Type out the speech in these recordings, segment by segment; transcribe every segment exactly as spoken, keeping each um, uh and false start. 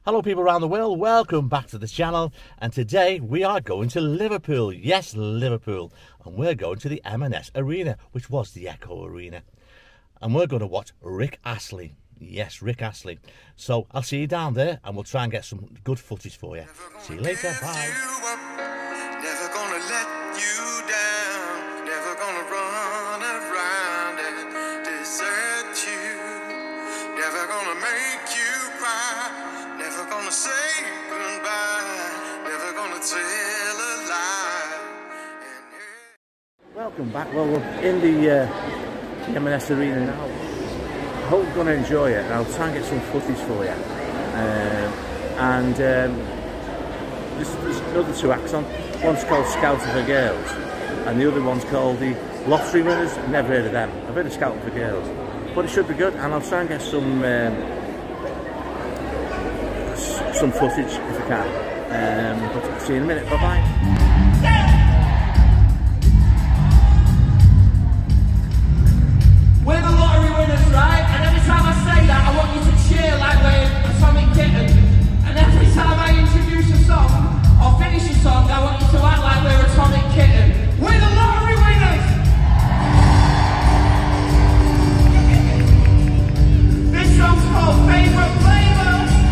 Hello people around the world, welcome back to the channel, and today we are going to Liverpool. Yes, Liverpool. And we're going to the M and S Arena, which was the Echo Arena. And we're going to watch Rick Astley. Yes, Rick Astley. So I'll see you down there and we'll try and get some good footage for you. See you later, bye. Never gonna let you down, never gonna run around and desert you, never gonna make you cry, never gonna say goodbye, never gonna tell a lie. Welcome back. Well, we're in the, uh, the M and S Arena now. I hope you're going to enjoy it, and I'll try and get some footage for you. Um, and um, there's, there's another two acts on. One's called Scouting for Girls, and the other one's called the Lottery Winners. I've never heard of them. I've heard of Scouting for Girls, but it should be good. And I'll try and get some um, some footage if I can. Um, but see you in a minute. Bye bye. We're the lottery winners, right? And every time I say that, I want you to cheer like we're Atomic Kitten. And every time I introduce a song, or finish a song, I want you to act like we're Atomic Kitten. We're the lottery winners! This song's called Favourite Flavor.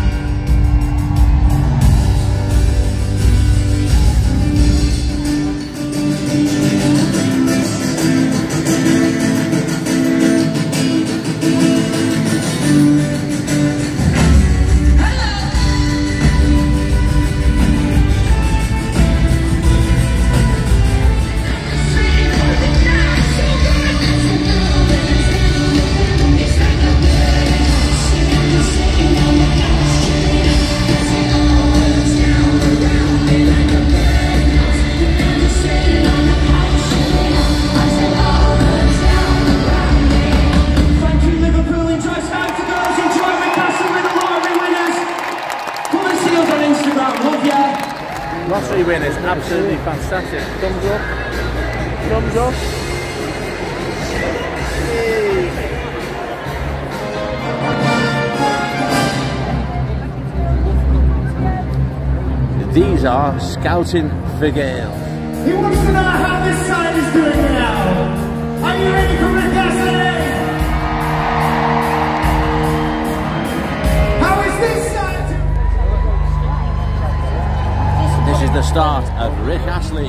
Lottery winners, absolutely fantastic. Thumbs up. Thumbs up. Hey. These are Scouting for Girls. He wants to know how this side is doing now. Are you ready for Rick Astley? How is this side? This is the start of Rick Astley.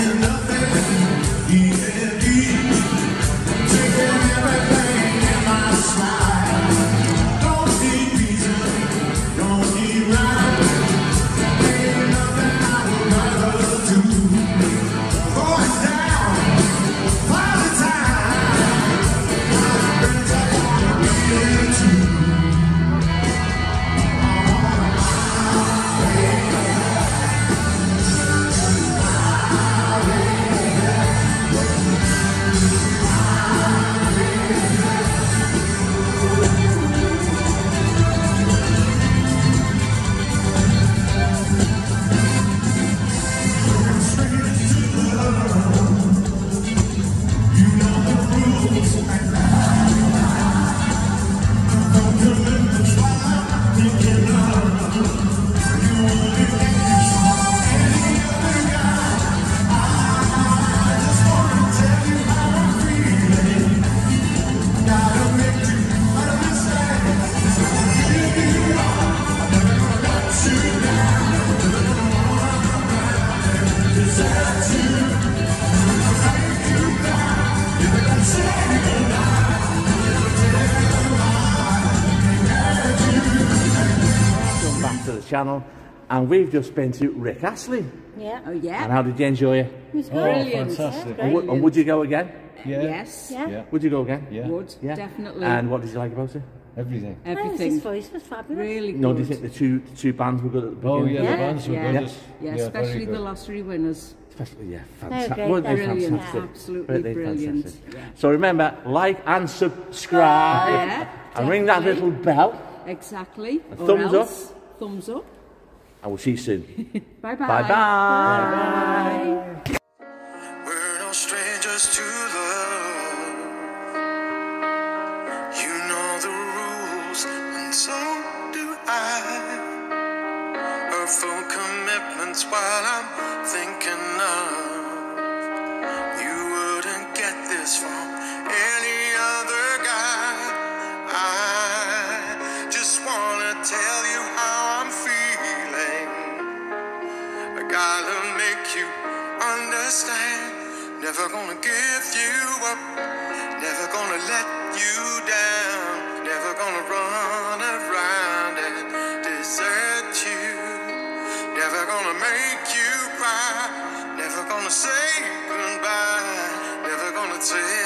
Channel, and we've just been to Rick Astley. Yeah. Oh yeah. And how did you enjoy it? It was Oh, brilliant. fantastic. Yeah, And, w and would you go again? Yeah. Yes. Yeah. Yeah. Would you go again? Yeah. Would Yeah. definitely. And what did you like about it? Everything. Everything. His voice was fabulous. Really good. No, do you think the two the two bands were good at the Oh beginning? yeah, Yeah. the bands were Yeah. good. Yeah. Yeah, Yeah, especially very the good. lottery winners. Especially, yeah, They're fantastic. great. Weren't they They're brilliant. fantastic? Absolutely Weren't they brilliant. fantastic? Yeah. So remember, like and subscribe, Yeah, and ring that definitely. little bell. Exactly. A Or thumbs else, Thumbs up. I will see you soon. Bye bye. Bye bye. Bye. We're no strangers to love. You know the rules, and so do I. Our full commitments while I'm thinking of. You wouldn't get this from any other guy. I just wanna tell you how I'm feeling. I gotta make you understand. Never gonna give you up. Never gonna let you down. Never gonna run around and desert you. Never gonna make you cry. Never gonna say goodbye. Never gonna tell